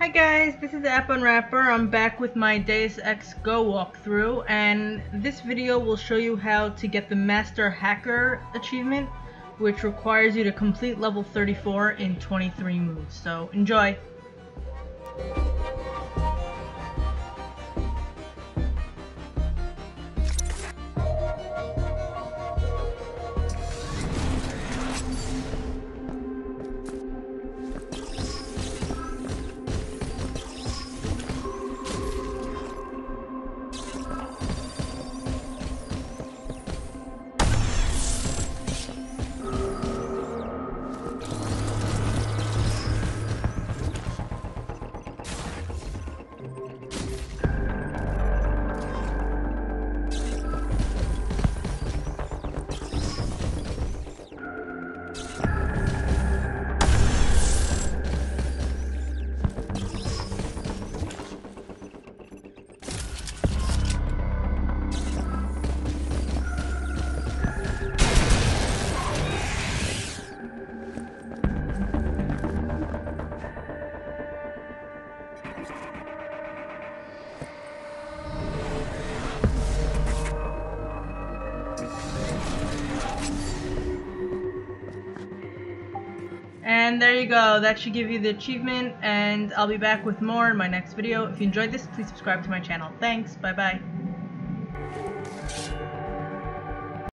Hi guys, this is App Unwrapper. I'm back with my Deus Ex Go walkthrough, and this video will show you how to get the Master Hacker achievement, which requires you to complete level 34 in 23 moves. So enjoy! And there you go, that should give you the achievement, and I'll be back with more in my next video. If you enjoyed this, please subscribe to my channel. Thanks, bye bye.